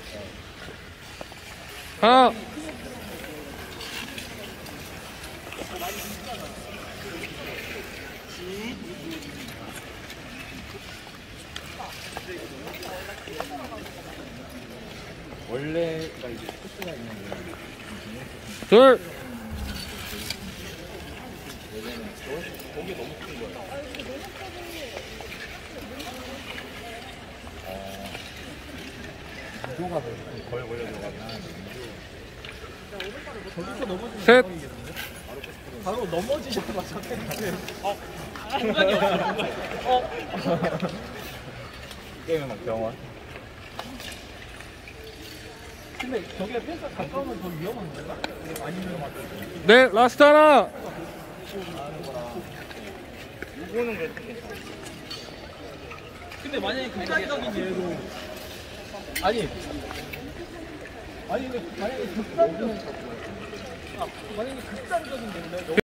하나. 원래가 이제 코스가 있는 거예요. 둘. 거기 너무 큰 거예요. 인조가 거의 원래 들어가면 저기서 넘어지면 셋. 바로 넘어지셔서 공간이 없어. 게임은 막 병원. 근데 저게 펜스 가까우면 더 위험한 건가? 아니면 막 네, 라스트 하나. 이거는 그래도 괜찮아. 근데 만약에 극단적인 예로 아니 근데 만약에 극단적인 예로